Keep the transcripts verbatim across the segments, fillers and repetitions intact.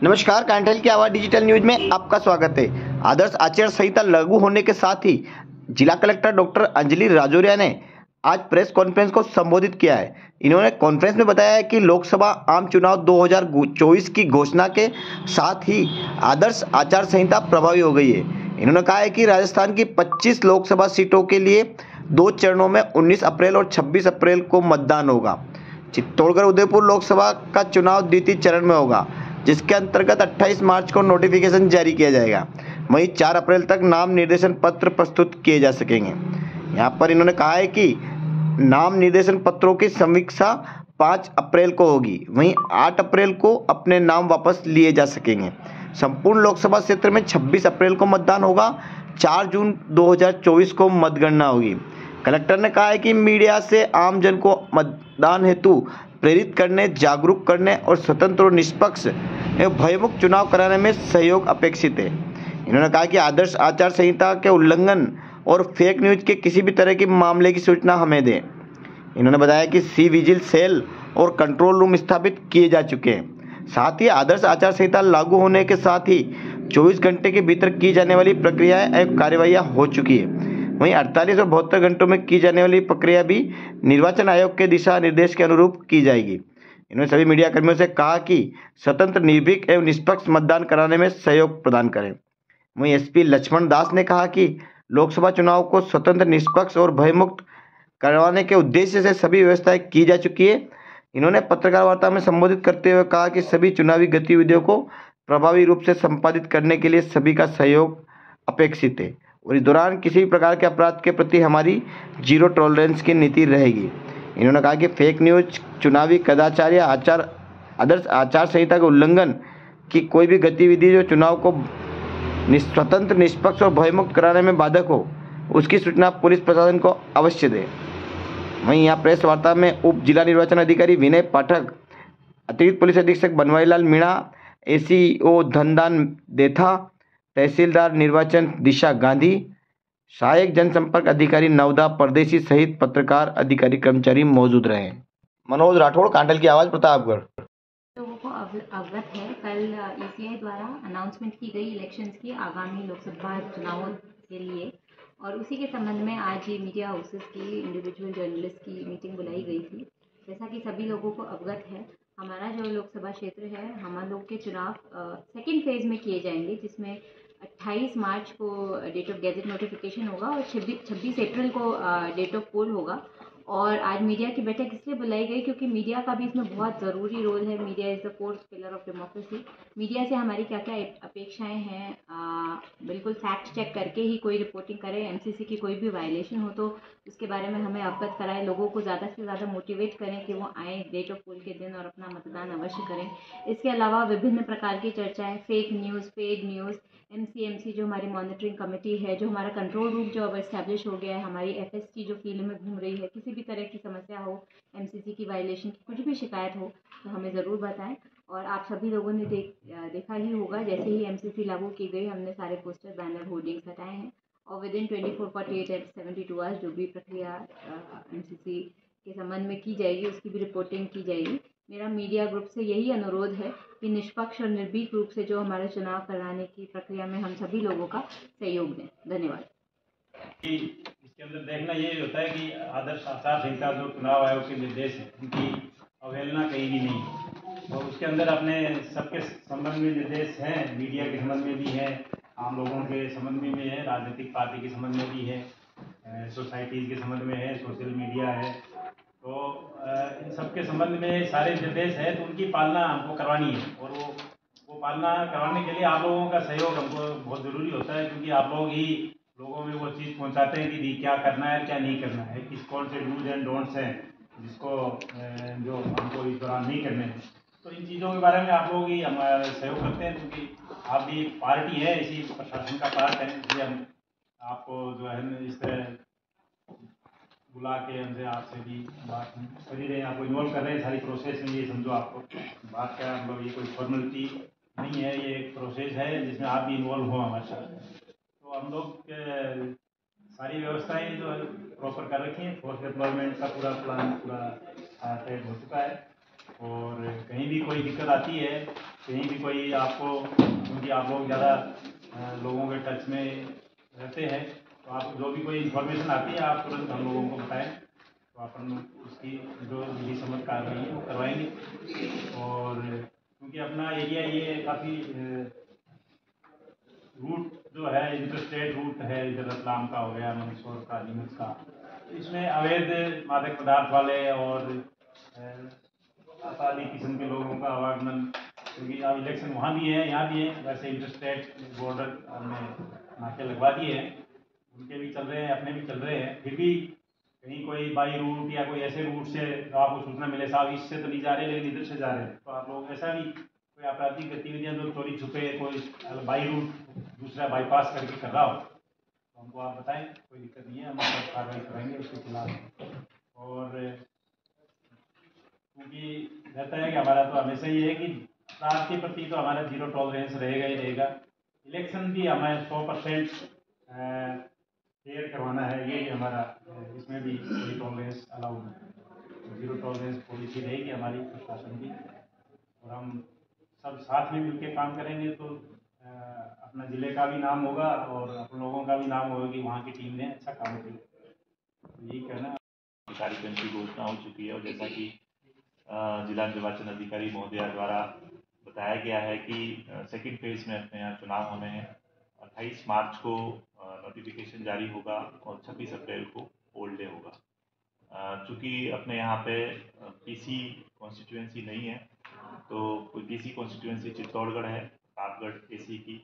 नमस्कार, कांटेल की आवाज डिजिटल न्यूज में आपका स्वागत है। आदर्श आचार संहिता लागू होने के साथ ही जिला कलेक्टर डॉक्टर अंजलि राजौरिया ने आज प्रेस कॉन्फ्रेंस को संबोधित किया है। इन्होंने कॉन्फ्रेंस में बताया है कि लोकसभा आम चुनाव दो हज़ार चौबीस की घोषणा के साथ ही आदर्श आचार संहिता प्रभावी हो गई है। इन्होंने कहा है कि राजस्थान की पच्चीस लोकसभा सीटों के लिए दो चरणों में उन्नीस अप्रैल और छब्बीस अप्रैल को मतदान होगा। चित्तौड़गढ़ उदयपुर लोकसभा का चुनाव द्वितीय चरण में होगा, जिसके अंतर्गत अट्ठाईस मार्च को नोटिफिकेशन जारी किया जाएगा। वहीं चार अप्रैल तक नाम निर्देशन पत्र प्रस्तुत किए जा सकेंगे। यहाँ पर इन्होंने कहा है कि नाम निर्देशन पत्रों की समीक्षा पाँच अप्रैल को होगी। वहीं आठ अप्रैल को अपने नाम वापस लिए जा सकेंगे। संपूर्ण लोकसभा क्षेत्र में छब्बीस अप्रैल को मतदान होगा। चार जून दो हज़ार चौबीस को मतगणना होगी। कलेक्टर ने कहा है कि मीडिया से आम जन को मतदान हेतु प्रेरित करने, जागरूक करने और स्वतंत्र और निष्पक्ष एवं भयमुक्त चुनाव कराने में सहयोग अपेक्षित है। इन्होंने कहा कि आदर्श आचार संहिता के उल्लंघन और फेक न्यूज के किसी भी तरह के मामले की सूचना हमें दें। इन्होंने बताया कि सी विजिल सेल और कंट्रोल रूम स्थापित किए जा चुके हैं। साथ ही आदर्श आचार संहिता लागू होने के साथ ही चौबीस घंटे के भीतर की जाने वाली प्रक्रियाएं एवं कार्यवाहियां हो चुकी है। वहीं अड़तालीस और बहत्तर घंटों में की जाने वाली प्रक्रिया भी निर्वाचन आयोग के दिशा निर्देश के अनुरूप की जाएगी। इन्होंने सभी मीडिया कर्मियों से कहा कि स्वतंत्र, निर्भीक एवं निष्पक्ष मतदान कराने में सहयोग प्रदान करें। वहीं एसपी लक्ष्मण दास ने कहा कि लोकसभा चुनाव को स्वतंत्र, निष्पक्ष और भयमुक्त करवाने के उद्देश्य से सभी व्यवस्थाएं की जा चुकी है। इन्होंने पत्रकार वार्ता में संबोधित करते हुए कहा कि सभी चुनावी गतिविधियों को प्रभावी रूप से संपादित करने के लिए सभी का सहयोग अपेक्षित है और इस दौरान किसी भी प्रकार के अपराध के प्रति हमारी जीरो टॉलरेंस की नीति रहेगी। इन्होंने कहा कि फेक न्यूज, चुनावी कदाचार या आचार आदर्श आचार संहिता के उल्लंघन की कोई भी गतिविधि जो चुनाव को स्वतंत्र, निष्पक्ष और भयमुक्त कराने में बाधक हो, उसकी सूचना पुलिस प्रशासन को अवश्य दे। वहीं यहाँ प्रेस वार्ता में उप जिला निर्वाचन अधिकारी विनय पाठक, अतिरिक्त पुलिस अधीक्षक बनवारीलाल मीणा, एसीओ धनदान देथा, तहसीलदार निर्वाचन दिशा गांधी, सहायक जनसंपर्क अधिकारी नवदा परदेशी सहित पत्रकार, अधिकारी, कर्मचारी मौजूद रहे। मनोज राठौड़, कांटेल की आवाज, प्रतापगढ़। लोगों को अवगत है, कल ईसीआई द्वारा अनाउंसमेंट की गई इलेक्शंस की आगामी लोकसभा चुनावों के लिए, और उसी के संबंध में आज ये मीडिया हाउसेस की इंडिविजुअल जर्नलिस्ट की मीटिंग बुलाई गई थी। जैसा कि सभी लोगों को अवगत है, हमारा जो लोकसभा क्षेत्र है, हम लोग के चुनाव सेकेंड फेज में किए जाएंगे, जिसमें अट्ठाईस मार्च को डेट ऑफ गैजेट नोटिफिकेशन होगा और छब्बीस अप्रैल को डेट ऑफ पोल होगा। और आज मीडिया की बैठक इसलिए बुलाई गई क्योंकि मीडिया का भी इसमें बहुत ज़रूरी रोल है। Media is the fourth pillar of democracy. Media से हमारी क्या क्या अपेक्षाएं हैं, आ, बिल्कुल फैक्ट चेक करके ही कोई रिपोर्टिंग करे। एमसीसी की कोई भी वायलेशन हो तो उसके बारे में हमें अवगत कराएं, लोगों को ज़्यादा से ज़्यादा मोटिवेट करें कि वो आएँ डेट ऑफ पोल के दिन और अपना मतदान अवश्य करें। इसके अलावा विभिन्न प्रकार की चर्चाएँ, fake news, paid news, MCMC जो हमारी मॉनिटरिंग कमेटी है, जो हमारा कंट्रोल रूम जो अब एस्टैब्लिश हो गया है, हमारी एफएसटी जो फील्ड में घूम रही है, किसी भी तरह की समस्या हो, एमसीसी की वायलेशन की कुछ भी शिकायत हो तो हमें ज़रूर बताएं। और आप सभी लोगों ने देख देखा ही होगा, जैसे ही एमसीसी लागू की गई, हमने सारे पोस्टर, बैनर, होर्डिंग्स हटाए हैं और within twenty four forty eight eight seventy two hours जो भी प्रक्रिया एमसीसी के संबंध में की जाएगी उसकी भी रिपोर्टिंग की जाएगी। मेरा मीडिया ग्रुप से यही अनुरोध है कि निष्पक्ष और निर्भीक रूप से जो हमारा चुनाव कराने की प्रक्रिया में हम सभी लोगों का सहयोग दें। धन्यवाद। इसके अंदर देखना ये होता है कि आदर्श आचार संहिता जो चुनाव आयोग के निर्देश है, उनकी अवहेलना कहीं भी नहीं है। तो उसके अंदर अपने सबके संबंध में निर्देश हैं, मीडिया के संबंध में भी है, आम लोगों के संबंध में भी है, राजनीतिक पार्टी के संबंध में भी है, सोसाइटीज़ के संबंध में है, सोशल मीडिया है। तो इन सबके संबंध में सारे निर्देश है, तो उनकी पालना हमको करवानी है और वो वो पालना करवाने के लिए आप लोगों का सहयोग हमको बहुत ज़रूरी होता है, क्योंकि आप लोग ही लोगों में वो चीज़ पहुंचाते हैं कि क्या करना है, क्या नहीं करना है, किस कौन से डूज एंड डोंट्स हैं जिसको जो हमको इस दौरान नहीं करने हैं। तो इन चीज़ों के बारे में आप लोग ही हम सहयोग करते हैं, क्योंकि आप भी पार्टी है, इसी प्रशासन का पार्ट है, इसलिए हम आपको जो है इस तरह बुला के हमसे आपसे भी बात कर ही रहे हैं, आपको इन्वॉल्व कर रहे हैं सारी प्रोसेस में। ये समझो आपको बात का मतलब ये कोई फॉर्मेलिटी नहीं है, ये एक प्रोसेस है जिसमें आप भी इन्वॉल्व हो हमारे साथ। तो हम लोग सारी व्यवस्थाएं जो है प्रॉपर कर रखी हैं। फोर्स डिप्लॉयमेंट का पूरा प्लान पूरा तय हो चुका है और कहीं भी कोई दिक्कत आती है कहीं भी कोई आपको, क्योंकि आप लोग ज़्यादा लोगों के टच में रहते हैं, तो आप जो भी कोई इन्फॉर्मेशन आती है आप तुरंत हम लोगों को बताएं, तो अपन उसकी जो विधि सम्मत कार्रवाई है वो करवाएंगे। और क्योंकि अपना एरिया ये काफ़ी रूट जो है इंटर स्टेट रूट है, इधर रतलाम का हो गया, मंदसौर का, नीमच का, इसमें अवैध मादक पदार्थ वाले और आसानी किस्म के लोगों का आवागमन, क्योंकि अब इलेक्शन वहाँ भी है यहाँ भी है, वैसे इंटर स्टेट बॉर्डर हमने नाके लगवा दिए हैं, उनके भी चल रहे हैं अपने भी चल रहे हैं। फिर भी कहीं कोई बाई रूट या कोई ऐसे रूट से तो आपको सूचना मिले साहब इससे तो नहीं जा रहे लेकिन इधर से जा रहे हैं, तो आप लोग ऐसा भी कोई आपराधिक गतिविधियां जो चोरी छुपे कोई बाई रूट दूसरा बाईपास करके कर रहा हो तो हमको आप बताएं, कोई दिक्कत नहीं है, हम सब कार्रवाई करेंगे उसके खिलाफ। और क्योंकि रहता है कि हमारा तो हमेशा ये है कि अपराध के प्रति तो हमारा जीरो टॉलरेंस रहेगा ही रहेगा। इलेक्शन भी हमें सौ परसेंट फेयर करवाना है, ये भी हमारा, इसमें भी कोई टॉलरेंस अलाउड है, जीरो टॉलरेंस पॉलिसी रहेगी हमारी प्रशासन की। और हम सब साथ में मिलकर काम करेंगे तो आ, अपना ज़िले का भी नाम होगा और अपन लोगों का भी नाम होगा कि वहाँ की टीम ने अच्छा काम किया। तो यही कहना कार्यक्रम की घोषणा हो चुकी है और जैसा कि जिला निर्वाचन अधिकारी महोदया द्वारा बताया गया है कि सेकंड फेज में अपने यहाँ चुनाव होने हैं। अट्ठाईस मार्च को नोटिफिकेशन जारी होगा और छब्बीस अप्रैल को पोल डे होगा। चूँकि अपने यहाँ पे पीसी कॉन्स्टिट्यूएंसी नहीं है, तो कोई पीसी कॉन्स्टिट्यूएंसी चित्तौड़गढ़ है, प्रतापगढ़ एसी की,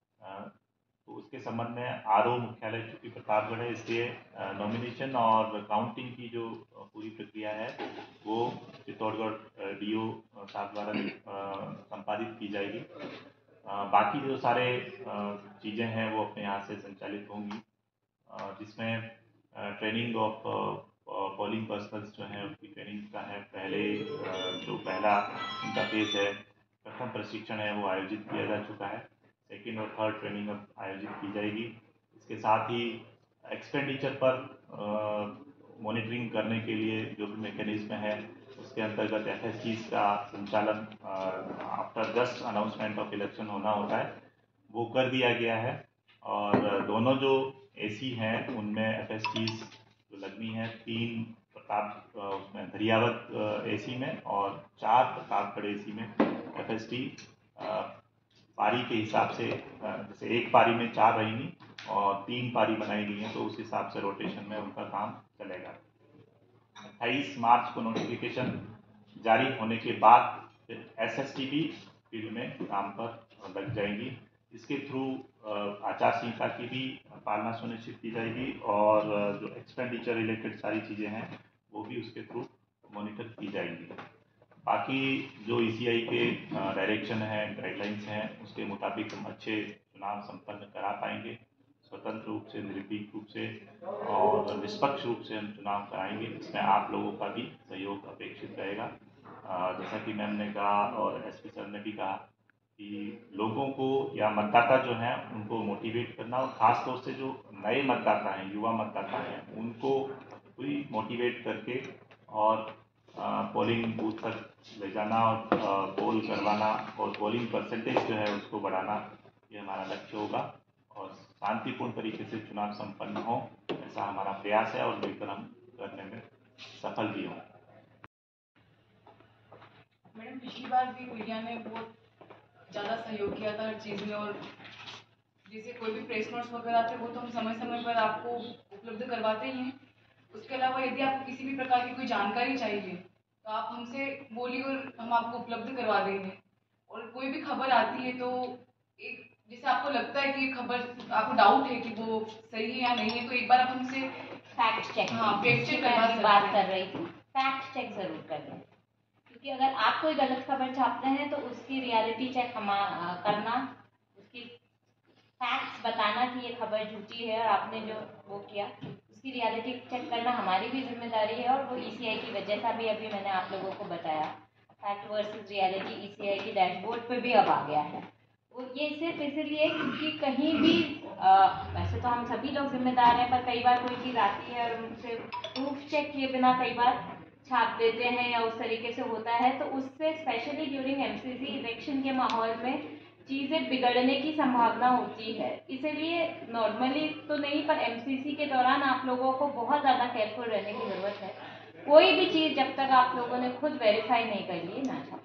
तो उसके संबंध में आरओ मुख्यालय चूँकि प्रतापगढ़ है, इसलिए नॉमिनेशन और काउंटिंग की जो पूरी प्रक्रिया है वो चित्तौड़गढ़ डीओ साहब द्वारा संपादित की जाएगी। बाकी जो सारे चीज़ें हैं वो अपने यहाँ से संचालित होंगी, जिसमें ट्रेनिंग ऑफ पोलिंग पर्सनल्स जो हैं उनकी ट्रेनिंग का है। पहले जो पहला उनका फेज है, प्रथम प्रशिक्षण है वो आयोजित किया जा चुका है, सेकेंड और थर्ड ट्रेनिंग अब आयोजित की जाएगी। इसके साथ ही एक्सपेंडिचर पर मॉनिटरिंग करने के लिए जो भी मैकेनिज्म है उसके अंतर्गत एफ एस टीज का संचालन after just announcement of election होना होता है, वो कर दिया गया है। और दोनों जो एसी हैं उनमें एफ एस टीज जो लगनी है, तीन प्रताप उसमें धरियावत एसी में और चार प्रतापगढ़ एसी में एफ एस टी पारी के हिसाब से, जैसे एक पारी में चार रहेंगी और तीन पारी बनाई गई है, तो उस हिसाब से रोटेशन में उनका काम चलेगा। अट्ठाईस मार्च को नोटिफिकेशन जारी होने के बाद एस एस टी भी फील्ड में काम पर लग जाएंगी। इसके थ्रू आचार संहिता की भी पालना सुनिश्चित की जाएगी और जो एक्सपेंडिचर रिलेटेड सारी चीज़ें हैं वो भी उसके थ्रू मॉनिटर की जाएंगी। बाकी जो ई सी आई के डायरेक्शन है, गाइडलाइंस हैं, उसके मुताबिक हम अच्छे चुनाव संपन्न करा पाएंगे, स्वतंत्र रूप से, निर्भीक रूप से और निष्पक्ष रूप से हम चुनाव कराएंगे। इसमें आप लोगों का भी सहयोग अपेक्षित रहेगा। जैसा कि मैम ने कहा और एस पी सर ने भी कहा कि लोगों को या मतदाता जो हैं उनको मोटिवेट करना, और ख़ास तौर से जो नए मतदाता हैं, युवा मतदाता हैं, उनको पूरी मोटिवेट करके और पोलिंग बूथ तक ले जाना और पोल करवाना और पोलिंग परसेंटेज जो है उसको बढ़ाना, ये हमारा लक्ष्य होगा और शांतिपूर्ण तरीके से चुनाव संपन्न हो, ऐसा हमारा प्रयास है और मिलकर हम करने में सफल भी हों। मैडम, पिछली बार भी मीडिया ने बहुत ज़्यादा सहयोग किया था हर चीज़ में, और जैसे कोई भी प्रेस नोट्स वगैरह आते वो तो हम समय समय पर आपको उपलब्ध करवाते ही हैं। उसके अलावा यदि आपको किसी भी प्रकार की कोई जानकारी चाहिए तो आप हमसे बोलिए और हम आपको उपलब्ध करवा देंगे। और कोई भी खबर आती है तो एक जैसे आपको लगता है कि खबर आपको डाउट है कि वो सही है या नहीं है, तो एक बार आप हमसे फैक्ट चेक, हाँ फैक्ट चेक करवा सकते हैं। बात कर रही थी, फैक्ट चेक जरूर कर लें, क्योंकि अगर आप कोई गलत खबर छापते हैं तो उसकी रियलिटी चेक हम करना, उसकी फैक्ट्स बताना कि ये खबर झूठी है और आपने जो वो किया उसकी रियलिटी चेक करना हमारी भी जिम्मेदारी है। और वो ई सी आई की वजह से भी अभी मैंने आप लोगों को बताया, fact versus reality E C I की डैशबोर्ड पे भी अब आ गया है। और ये सिर्फ इसलिए क्योंकि कहीं भी आ, वैसे तो हम सभी लोग जिम्मेदार हैं, पर कई बार कोई चीज़ आती है और उनसे प्रूफ चेक किए बिना कई बार छाप देते हैं या उस तरीके से होता है, तो उससे स्पेशली ड्यूरिंग एमसीसी इलेक्शन के माहौल में चीज़ें बिगड़ने की संभावना होती है। इसलिए नॉर्मली तो नहीं, पर एमसीसी के दौरान आप लोगों को बहुत ज़्यादा केयरफुल रहने की ज़रूरत है। कोई भी चीज़ जब तक आप लोगों ने खुद वेरीफाई नहीं कर ली ना छापो।